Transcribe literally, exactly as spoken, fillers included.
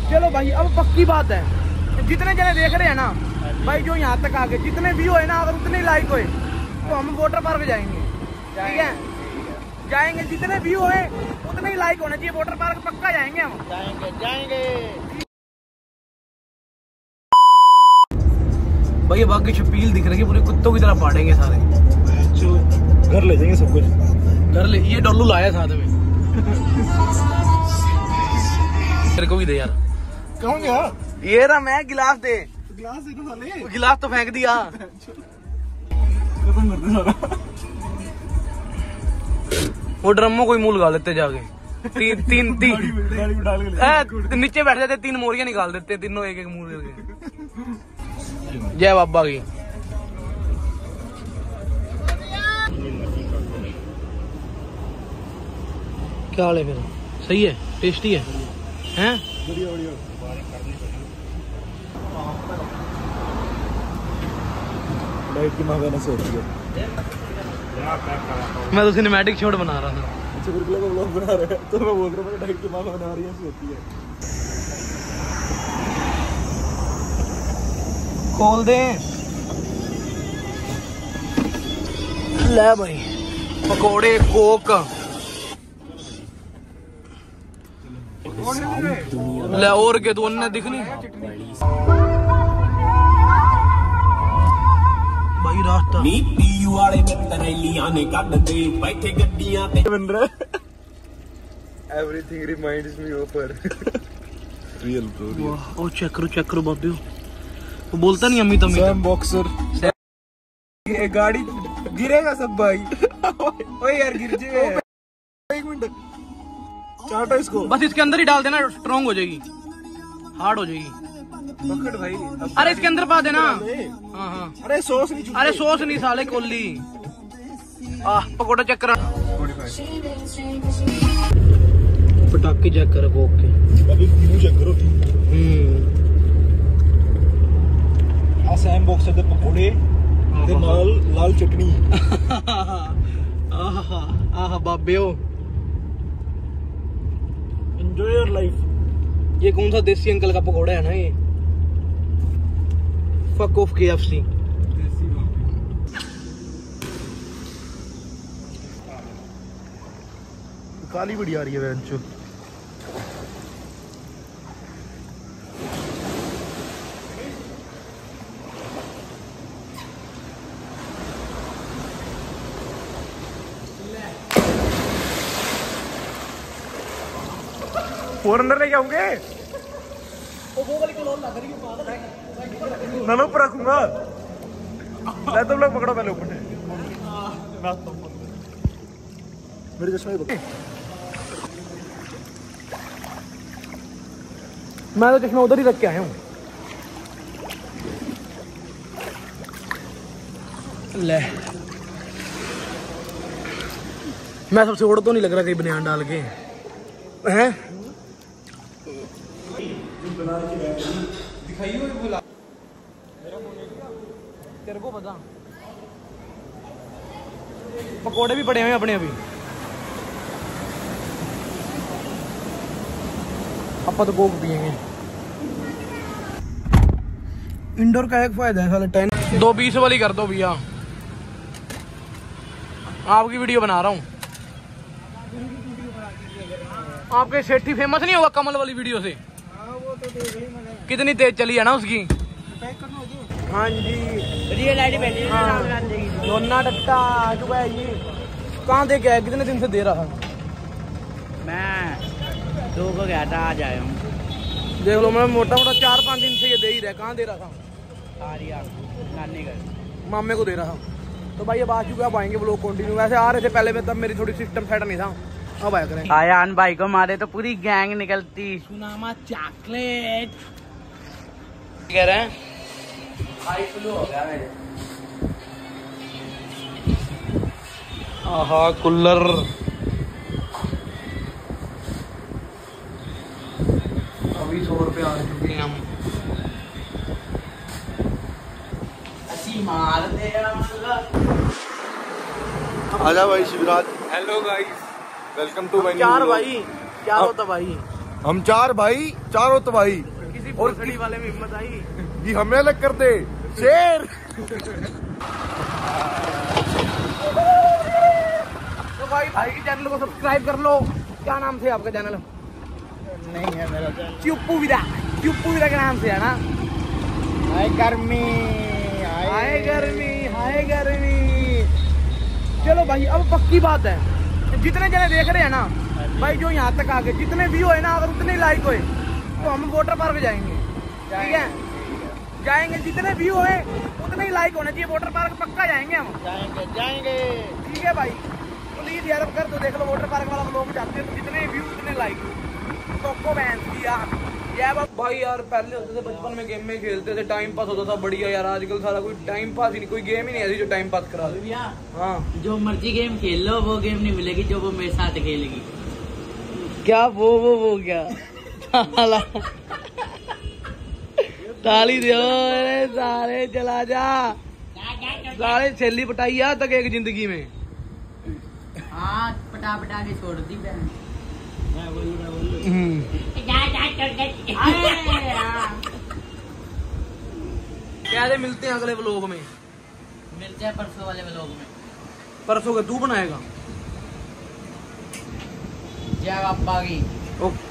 चलो भाई अब पक्की बात है, जितने जने देख रहे हैं ना भाई, जो यहाँ तक आगे जितने व्यू है ना, अगर उतने लाइक होए तो हम वाटर पार्क जाएंगे। ठीक है, जाएंगे, जितने व्यू है उतने ही लाइक होने चाहिए, वाटर पार्क पक्का जाएंगे हम। जाएंगे जाएंगे भाई बाकी छपील दिख रही है, पूरे कुत्तों की तरह पाड़ेंगे सारे। घर ले जाएंगे सब कुछ, घर ले। ये डोलू लाया साथ में। तेरे को भी दे यार। कौन गया? ये रहा मैं, गिलास दे। गिलास दे दो साले। गिलास तो फेंक दिया। खत्म कर दे सारा। वो ड्रमों को ही मुंह लगा लेते जाके। तीन तीन तीन गाड़ी में डाल के नीचे बैठ जाते, तीन मोरियां निकाल देते, तीनों एक एक मुंह करके। जय बाबा की। क्या हाल है फिर? सही है, टेस्टी है, हैं? बढ़िया बढ़िया। लाइट की मांगना से होती है। मैं तो सिनेमैटिक शॉट बना रहा था। अच्छा बिल्कुल को व्लॉग बना रहे हैं, तो मैं बोल रहा हूँ लाइट की मांग बना रही है, ऐसी होती है। खोल दे। ले भाई पकोड़े, कोक ले, और के तो उन्हें दिखनी भाई रास्ता नीति वाले मित्रलियां ने कट दे बैठे गड्डियां ते बन रहा है। Everything reminds me of her. Real bro. वाह, ओ चेक करो चेक करो बाबू, वो बोलता नहीं अम्मी तम्मी। Sam boxer. ये गाड़ी गिरेगा सब भाई। ओए यार गिर जाए। एक मिनट चाटा इसको, बस इसके अंदर ही डाल देना, स्ट्रॉन्ग हो जाएगी, हार्ड हो जाएगी। पकड़ भाई। अरे इसके अंदर पा देना। हाँ हाँ। अरे सॉस नहीं, अरे सॉस नहीं साले, कोली। आह पकोड़ा चेक करा, पटाखे चेक करो कोक के। अभी व्यू चेक करो। हम्म आ सैम बॉक्सर दे पकोड़े ते नाल लाल चटनी। आहा आहा बाबेओ, एंजॉय योर लाइफ। ये कौन सा देसी अंकल का पकोड़ा है ना ये? Fuck off KFC. काली बड़ी आ रही है बेंचो। फोर अंदर लेके आऊंगे, नलो पर रखूंगा। मैं तुम लोग पकड़ो पहले ऊपर से। मेरे चश्मे पकड़ो। मैं तो चश्मा उधर ही रख के आया हूँ। ले मैं सबसे ओढ़ तो नहीं लग रहा कहीं बनियान डाल के हैं। तेरे को पता पकोड़े भी पड़े हुए अपने अभी। आप तो कोक पियेंगे। इंडोर का एक फायदा है साले, टेन दो बीस वाली कर दो भैया, आपकी वीडियो बना रहा हूँ। आपके सेठी फेमस नहीं होगा कमल वाली वीडियो से? कितनी तेज चली है ना उसकी। हाँ जी रियल आईडी बैठी है। लोना डट्टा आ चुका है ये। कहाँ दे के आया, कितने दिन से दे रहा? मैं दो को गया था, आज आया हूँ। देख लो मैं मोटा मोटा चार पाँच दिन से ये दे ही रहा। कहाँ दे रहा था? आर्या नानी घर मामे को दे रहा था। तो भाई अब आ चुके, अब आएंगे ब्लॉग कंटिन्यू। वैसे आ रहे थे पहले में, तब मेरी थोड़ी सिस्टम सेट नहीं था, अब आया करें। आयान भाई को मारे तो पूरी गैंग निकलती। सुनामा चॉकलेट कह रहे हैं हाई फ्लू हो गया मेरे। आहा कूलर अभी सौ रुपये आ चुके हैं हम। मार दे आजा भाई Shivraj. Hello guys, welcome to my चार भाई क्या होता भाई? हम चार भाई चारों तबाही किसी और भोसड़ी वाले में हिम्मत आई। कि हमें अलग कर दे शेर। तो भाई भाई के चैनल को सब्सक्राइब कर लो। क्या नाम से आपका चैनल? नहीं है मेरा चैनल। चुप्पू विदा, चुप्पू विदा के नाम से है ना। हाय गर्मी, हाय गर्मी, हाय गर्मी। चलो भाई अब पक्की बात है, जितने जने देख रहे हैं ना भाई, जो यहाँ तक आ गए, जितने व्यू है ना, अगर उतने लाइक हुए तो हम वाटर पार्क जाएंगे। ठीक है, जाएंगे। जितने व्यू है उतने ही लाइक होने चाहिए। वाटर पार्क पक्का जाएंगे हम। जाएंगे जाएंगे। ठीक है भाई, प्लीज यार अब कर दो। देख लो वाटर पार्क वाला लोग जाते हैं तो जितने व्यू उतने लाइक। तो को बैंस दिया भाई यार। पहले होते थे बचपन में गेम में खेलते थे, टाइम पास होता था बढ़िया यार। आजकल सारा कोई टाइम पास ही नहीं, कोई गेम ही नहीं ऐसी जो टाइम पास करा दे। हाँ, जो मर्जी गेम खेल लो वो गेम नहीं मिलेगी जो वो मेरे साथ खेलेगी। क्या वो वो वो क्या ताली दो सारे, चला जा सारे। छेली पटाई आ तक एक जिंदगी में। हाँ पटा पटा के छोड़ दी बहन। क्या दे मिलते हैं अगले व्लॉग में। मिलते हैं परसों वाले व्लॉग में। परसों का तू बनाएगा। जय बाबा की। ओके।